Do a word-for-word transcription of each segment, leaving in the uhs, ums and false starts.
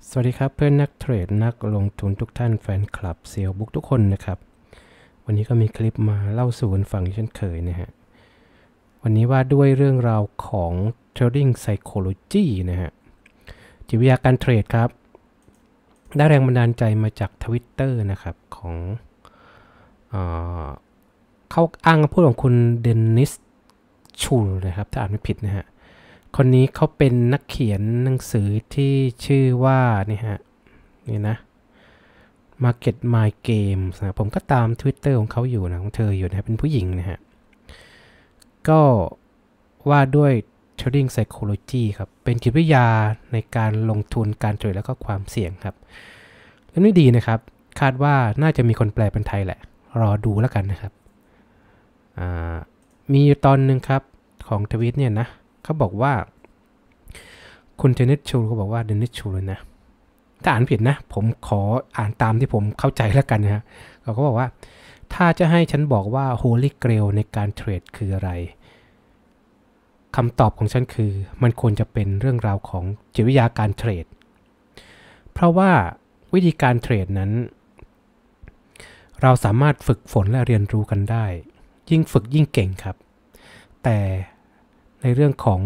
สวัสดีครับเพื่อนนักเทรดนักลงทุนทุกท่านแฟนคลับเซียวบุ๊กทุกคนนะครับวันนี้ก็มีคลิปมาเล่าสู่กันฟังเช่นเคยนะฮะวันนี้ว่าด้วยเรื่องราวของ Trading Psychology นะฮะจิตวิทยาการเทรดครับได้แรงบันดาลใจมาจาก Twitter นะครับของเอ่อเขาอ้างพูดของคุณเดนนิสชูลนะครับถ้าอ่านไม่ผิดนะฮะคนนี้เขาเป็นนักเขียนหนังสือที่ชื่อว่านี่ฮะนี่นะ Market My Games นะผมก็ตาม Twitter ของเขาอยู่นะของเธออยู่นะเป็นผู้หญิงนะฮะก็ว่าด้วย Trading Psychology ครับเป็นจิตวิทยาในการลงทุนการเทรดแล้วก็ความเสี่ยงครับเรื่องนี้ดีนะครับคาดว่าน่าจะมีคนแปลเป็นไทยแหละรอดูแล้วกันนะครับมีตอนหนึ่งครับของทวิตเนี่ยนะเขาบอกว่าคุณเดนิสชูเขาบอกว่าเดนิสชูเลยนะถ้าอ่านผิดนะผมขออ่านตามที่ผมเข้าใจแล้วกันนะฮะเขาก็บอกว่าถ้าจะให้ฉันบอกว่า Holy Grail ในการเทรดคืออะไรคำตอบของฉันคือมันควรจะเป็นเรื่องราวของจิตวิทยาการเทรดเพราะว่าวิธีการเทรดนั้นเราสามารถฝึกฝนและเรียนรู้กันได้ยิ่งฝึกยิ่งเก่งครับแต่ในเรื่องของ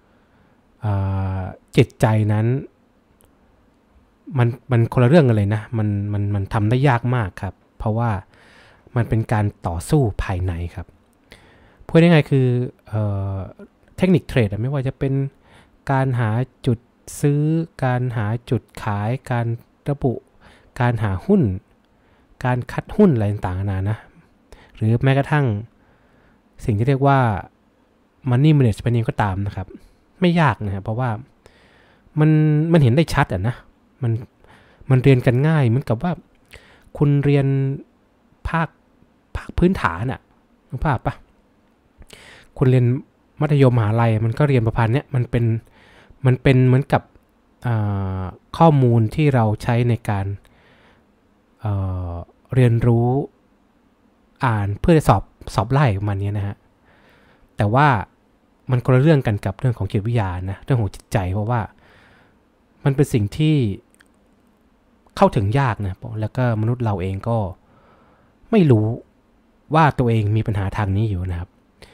จิตใจนั้นมันมันคนละเรื่องกันเลยนะมันมันมันทำได้ยากมากครับเพราะว่ามันเป็นการต่อสู้ภายในครับพูดง่ายๆคือเอ่อเทคนิคเทรดไม่ว่าจะเป็นการหาจุดซื้อการหาจุดขายการระบุการหาหุ้นการคัดหุ้นอะไรต่างๆนานานะหรือแม้กระทั่งสิ่งที่เรียกว่า money management เองก็ตามนะครับไม่ยากนะครับเพราะว่ามันมันเห็นได้ชัดอ่ะนะมันมันเรียนกันง่ายเหมือนกับว่าคุณเรียนภาคภาคพื้นฐานอ่ะนึกภาพปะคุณเรียนมัธยมมหาลัยมันก็เรียนประพันธ์เนี้ยมันเป็นมันเป็นเหมือนกับข้อมูลที่เราใช้ในการเ, เรียนรู้อ่านเพื่อสอบสอบไล่มันเนี้ยนะฮะแต่ว่ามันคนละเรื่องกันกับเรื่องของจิตวิทยานะเรื่องของจิตใจเพราะว่ามันเป็นสิ่งที่เข้าถึงยากนะแล้วก็มนุษย์เราเองก็ไม่รู้ว่าตัวเองมีปัญหาทางนี้อยู่นะครับ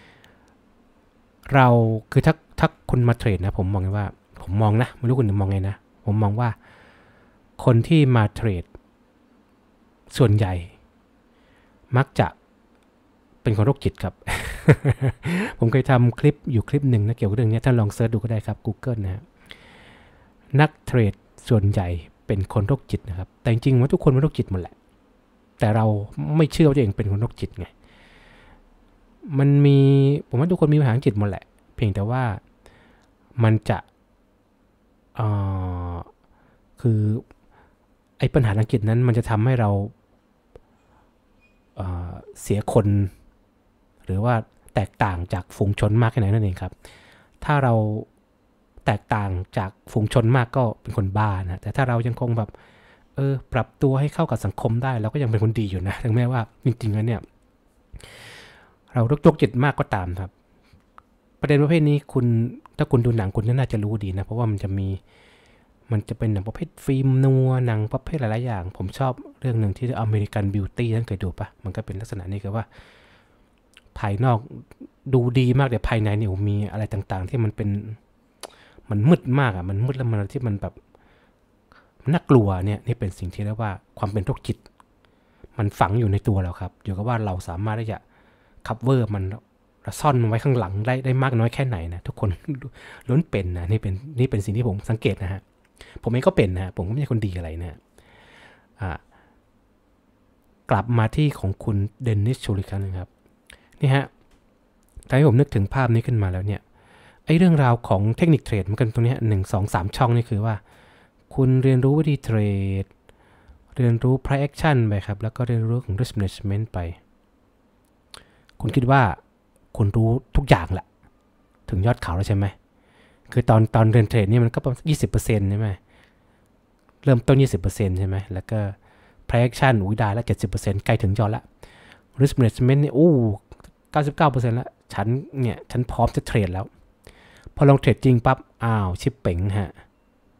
เราคือถ้าถ้าคุณมาเทรดนะผมมองว่าผมมองนะไม่รู้คุณมองไงนะผมมองว่าคนที่มาเทรดส่วนใหญ่มักจะเป็นคนโรคจิตครับ ผมเคยทำคลิปอยู่คลิปหนึ่งนะเกี่ยวกับเรื่องนี้ท่านลองเสิร์ชดูก็ได้ครับ Google นะนักเทรดส่วนใหญ่เป็นคนโรคจิตนะครับแต่จริงๆว่าทุกคนเป็นโรคจิตหมดแหละแต่เราไม่เชื่อว่าตัวเองเป็นคนโรคจิตไงมันมีผมว่าทุกคนมีปัญหาจิตหมดแหละเพียงแต่ว่ามันจะเอ่อคือไอ้ปัญหาทางจิตนั้นมันจะทำให้เราเอ่อเสียคนหรือว่าแตกต่างจากฝูงชนมากแค่ไหนนั่นเองครับถ้าเราแตกต่างจากฝูงชนมากก็เป็นคนบ้านะแต่ถ้าเรายังคงแบบเออปรับตัวให้เข้ากับสังคมได้เราก็ยังเป็นคนดีอยู่นะถึงแม้ว่าจริงๆแล้วเนี่ยเราโรคจิตมากก็ตามครับประเด็นประเภทนี้คุณถ้าคุณดูหนังคุณน่าจะรู้ดีนะเพราะว่ามันจะมีมันจะเป็นหนังประเภทฟิล์มนัวหนังประเภทหลายๆอย่างผมชอบเรื่องหนึ่งที่อเมริกันบิวตี้ท่านเคยดูปะมันก็เป็นลักษณะนี้คือว่าภายนอกดูดีมากแต่ภายในเนี่ยมีอะไรต่างๆที่มันเป็นมันมืดมากอ่ะมันมืดแล้วมันที่มันแบบน่ากลัวเนี่ยนี่เป็นสิ่งที่เรียกว่าความเป็นโรคจิตมันฝังอยู่ในตัวเราครับอยู่กับว่าเราสามารถที่จะคัฟเวอร์มันซ่อนมันไว้ข้างหลังได้ได้มากน้อยแค่ไหนนะทุกคนล้วนเป็นนะนี่เป็นนี่เป็นสิ่งที่ผมสังเกตนะฮะผมเองก็เป็นนะผมก็ไม่ใช่คนดีอะไรนะอ่ากลับมาที่ของคุณเดนนิสชูริกันนะครับนี่ฮะทำให้ผมนึกถึงภาพนี้ขึ้นมาแล้วเนี่ยไอ้เรื่องราวของเทคนิคเทรดมันกันตรงนี้หนึ่งสองสามช่องนี่คือว่าคุณเรียนรู้วิธีเทรดเรียนรู้ price action ไปครับแล้วก็เรียนรู้ของ risk management ไปคุณคิดว่าคุณรู้ทุกอย่างแหละถึงยอดเขาแล้วใช่ไหมคือตอนตอนเรียนเทรดนี่มันก็ประมาณ ยี่สิบเปอร์เซ็นต์ ใช่ไหมเริ่มต้น ยี่สิบเปอร์เซ็นต์ ใช่ไหมแล้วก็ price action อุ้ยได้แล้ว เจ็ดสิบเปอร์เซ็นต์ ใกล้ถึงยอดละ risk management นี่อู้เก้าสิบเก้าเปอร์เซ็นต์ แล้วฉันเนี่ยฉันพร้อมจะเทรดแล้วพอลงเทรดจริงปั๊บอ้าวชิปเป๋งฮะ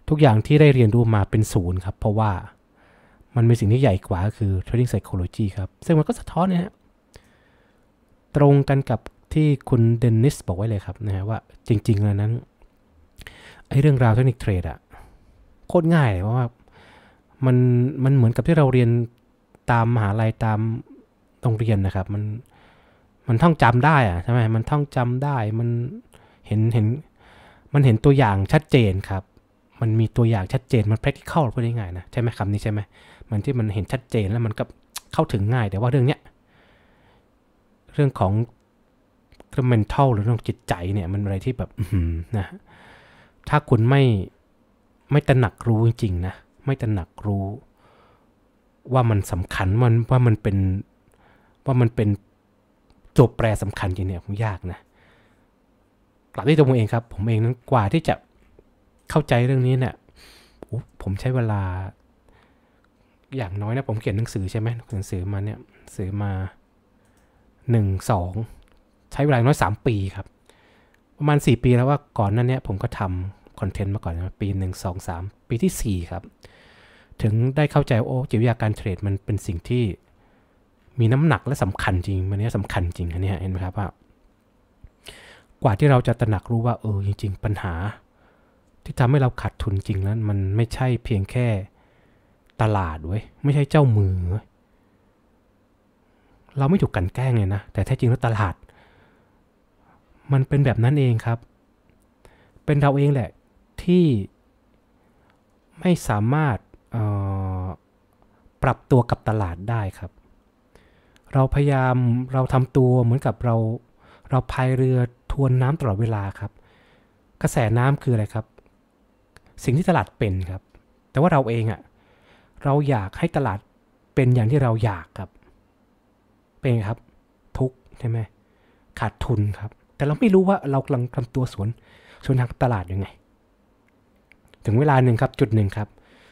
ทุกอย่างที่ได้เรียนรู้มาเป็นศูนย์ครับเพราะว่ามันมีสิ่งที่ใหญ่กว่าคือ trading psychology ครับซึ่งมันก็สะท้อนนะฮะตรงกันกับที่คุณเดนนิสบอกไว้เลยครับนะฮะว่าจริงๆแล้วนั้นไอ้เรื่องราวเทคนิคเทรดอะโคตรง่ายเลยเพราะว่ามันมันเหมือนกับที่เราเรียนตามมหาลัยตามโรงเรียนนะครับมันมันท่องจำได้อะใช่ไหมมันท่องจำได้มันเห็นเห็นมันเห็นตัวอย่างชัดเจนครับมันมีตัวอย่างชัดเจนมัน practical พูดง่ายๆนะใช่ไหมคำนี้ใช่ไหมมันที่มันเห็นชัดเจนแล้วมันก็เข้าถึงง่ายแต่ว่าเรื่องเนี้ยเรื่องของเรื่อง mental หรือเรื่องจิตใจเนี่ยมันอะไรที่แบบนะถ้าคุณไม่ไม่ตระหนักรู้จริงๆนะไม่ตระหนักรู้ว่ามันสำคัญมันว่ามันเป็นว่ามันเป็นตัวแปรสำคัญจริงเนี่ยผมยากนะกลับที่ตัวผมเองครับผมเองนั้นกว่าที่จะเข้าใจเรื่องนี้เนี่ยผมใช้เวลาอย่างน้อยนะผมเขียนหนังสือใช่ไหมหนังสือมาเนี่ยหนังสือมาหนึ่ง สองใช้เวลาน้อยสามปีครับประมาณสี่ปีแล้วว่าก่อนนั้นเนี่ยผมก็ทำคอนเทนต์มาก่อนนะปีหนึ่ง สอง สามปีที่สี่ครับถึงได้เข้าใจโอ้จิตวิทยาการเทรดมันเป็นสิ่งที่มีน้ำหนักและสำคัญจริงมันนี้สำคัญจริงอันนี้เห็นไหมครับว่ากว่าที่เราจะตระหนักรู้ว่าเออจริงๆปัญหาที่ทำให้เราขาดทุนจริงนั้นมันไม่ใช่เพียงแค่ตลาดเว้ยไม่ใช่เจ้ามือเราไม่ถูกกันแกล้งเลยนะแต่แท้จริงแล้วตลาดมันเป็นแบบนั้นเองครับเป็นเราเองแหละที่ไม่สามารถปรับตัวกับตลาดได้ครับเราพยายามเราทำตัวเหมือนกับเราเราพายเรือทวนน้ำตลอดเวลาครับกระแสน้ำคืออะไรครับสิ่งที่ตลาดเป็นครับแต่ว่าเราเองอะเราอยากให้ตลาดเป็นอย่างที่เราอยากครับเป็นครับทุกใช่ไหมขาดทุนครับแต่เราไม่รู้ว่าเรากำลังทำตัวสวนสวนทางตลาดยังไงถึงเวลาหนึ่งครับจุดหนึ่งครับ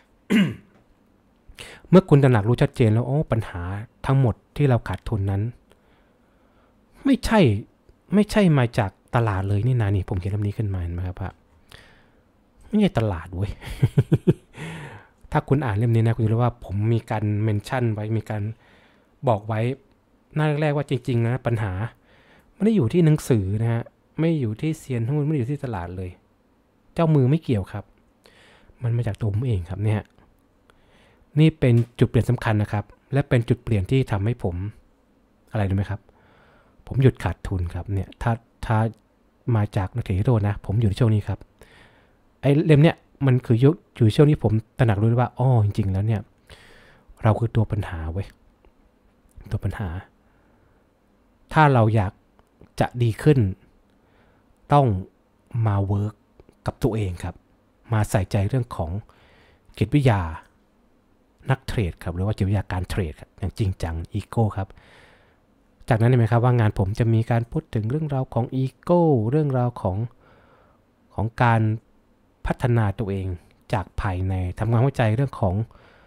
เมื่อคุณตระหนักรู้ชัดเจนแล้วโอ้ปัญหาทั้งหมดที่เราขาดทุนนั้นไม่ใช่ไม่ใช่มาจากตลาดเลยนี่นานี่ผมเขียนเล่มนี้ขึ้นมาเห็นไหมครับว่าไม่ใช่ตลาดเว้ย ถ้าคุณอ่านเล่มนี้นะคุณจะรู้ว่าผมมีการเมนชั่นไว้มีการบอกไว้หน้าแรกๆว่าจริงๆนะปัญหาไม่ได้อยู่ที่หนังสือนะฮะไม่อยู่ที่เซียนหุ้นไม่ได้อยู่ที่ตลาดเลยเจ้ามือไม่เกี่ยวครับมันมาจากตัวผมเองครับเนี่ยนี่เป็นจุดเปลี่ยนสำคัญนะครับและเป็นจุดเปลี่ยนที่ทำให้ผมอะไรรู้ไหมครับผมหยุดขาดทุนครับเนี่ยถ้าถ้ามาจากนักเทรดโดนะผมอยู่ในช่วงนี้ครับไอ้เล่มเนี้ยมันคือยุคอยู่ช่วงนี้ผมตระหนักรู้ว่าอ๋อจริงๆแล้วเนี่ยเราคือตัวปัญหาเว้ยตัวปัญหาถ้าเราอยากจะดีขึ้นต้องมาเวิร์กกับตัวเองครับมาใส่ใจเรื่องของจิตวิทยานักเทรดครับหรือว่าจิตวิทยาการเทรดครับอย่างจริงจังอีโก้ครับจากนั้นเห็นไหมครับว่างานผมจะมีการพูดถึงเรื่องราวของอีโก้เรื่องราวของของการพัฒนาตัวเองจากภายในทำความเข้าใจเรื่องของ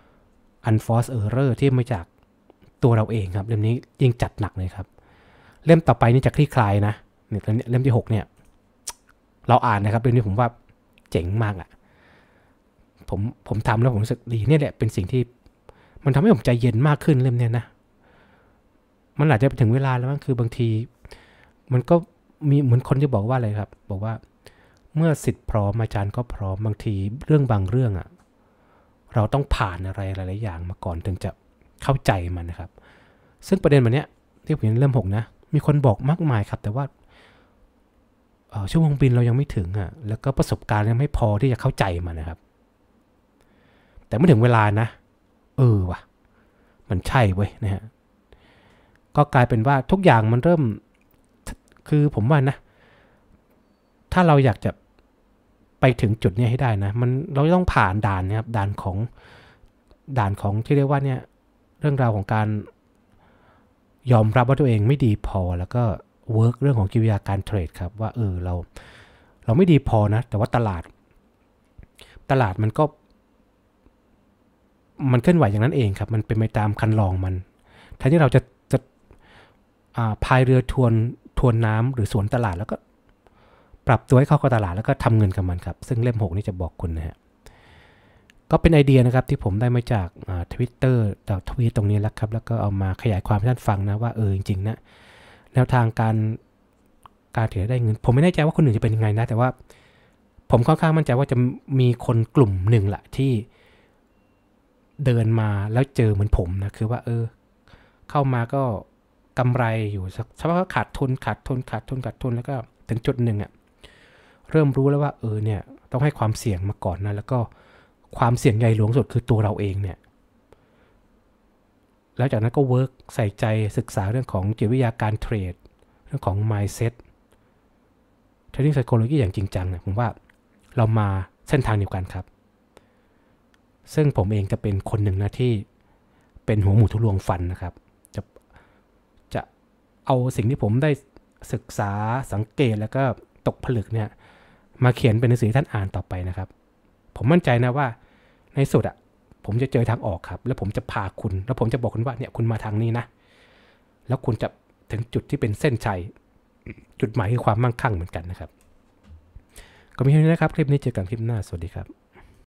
unforced error ที่มาจากตัวเราเองครับเล่มนี้ยิ่งจัดหนักเลยครับเล่มต่อไปนี่จะคลี่คลายนะเนี่ยเล่มที่หกเนี่ยเราอ่านนะครับเล่มนี้ผมว่าเจ๋งมากอ่ะผมผมทำแล้วผมรู้สึกดีเนี่ยแหละเป็นสิ่งที่มันทำให้ผมใจเย็นมากขึ้นเล่มเนี้ยนะมันอาจจะถึงเวลาแล้วมั้งคือบางทีมันก็มีเหมือนคนที่บอกว่าอะไรครับบอกว่าเมื่อสิทธิ์พร้อมอาจารย์ก็พร้อมบางทีเรื่องบางเรื่องอ่ะเราต้องผ่านอะไรหลายๆอย่างมาก่อนถึงจะเข้าใจมันนะครับซึ่งประเด็นแบบนี้ที่ผมเห็นเริ่มหกนะมีคนบอกมากมายครับแต่ว่าชั่วโมงบินเรายังไม่ถึงอ่ะแล้วก็ประสบการณ์ยังไม่พอที่จะเข้าใจมันนะครับแต่เมื่อถึงเวลานะเออว่ะมันใช่เว้ยนะฮะก็กลายเป็นว่าทุกอย่างมันเริ่มคือผมว่านะถ้าเราอยากจะไปถึงจุดนี้ให้ได้นะมันเราต้องผ่านด่านนะครับด่านของด่านของที่เรียกว่าเนี่ยเรื่องราวของการยอมรับว่าตัวเองไม่ดีพอแล้วก็เวิร์กเรื่องของจิตวิทยาการเทรดครับว่าเออเราเราไม่ดีพอนะแต่ว่าตลาดตลาดมันก็มันเคลื่อนไหวอย่างนั้นเองครับมันเป็นไปตามคันลองมันแทนที่เราจะจะพายเรือทวนทวนน้ำหรือสวนตลาดแล้วก็ปรับตัวให้เข้ากับตลาดแล้วก็ทำเงินกับมันครับซึ่งเล่มหกนี่จะบอกคุณนะฮะก็เป็นไอเดียนะครับที่ผมได้มาจากทวิตเตอร์ต่อทวีตตรงนี้แล้วครับแล้วก็เอามาขยายความให้ท่านฟังนะว่าเออจริงๆนะแนวทางการการเทรดได้เงินผมไม่แน่ใจว่าคนอื่นจะเป็นยังไงนะแต่ว่าผมค่อนข้างมั่นใจว่าจะมีคนกลุ่มหนึ่งแหละที่เดินมาแล้วเจอเหมือนผมนะคือว่าเออเข้ามาก็กำไรอยู่สักสักพักขาดทุนขาดทุนขาดทุนขาดทุนแล้วก็ถึงจุดหนึ่งอะเริ่มรู้แล้วว่าเออเนี่ยต้องให้ความเสี่ยงมาก่อนนะแล้วก็ความเสี่ยงใหญ่หลวงสุดคือตัวเราเองเนี่ยแล้วจากนั้นก็เวิร์กใส่ใจศึกษาเรื่องของจิตวิทยาการเทรดเรื่องของ mindset trading psychology อย่างจริงจังเนี่ยผมว่าเรามาเส้นทางเดียวกันครับซึ่งผมเองจะเป็นคนหนึ่งนะที่เป็นหัวหมูทุลวงฟันนะครับจะจะเอาสิ่งที่ผมได้ศึกษาสังเกตแล้วก็ตกผลึกเนี่ยมาเขียนเป็นหนังสือท่านอ่านต่อไปนะครับผมมั่นใจนะว่าในสุดอ่ะผมจะเจอทางออกครับแล้วผมจะพาคุณแล้วผมจะบอกคุณว่าเนี่ยคุณมาทางนี้นะแล้วคุณจะถึงจุดที่เป็นเส้นชัยจุดหมายคือความมั่งคั่งเหมือนกันนะครับก็มีเท่านี้นะครับคลิปนี้เจอกันคลิปหน้าสวัสดีครับ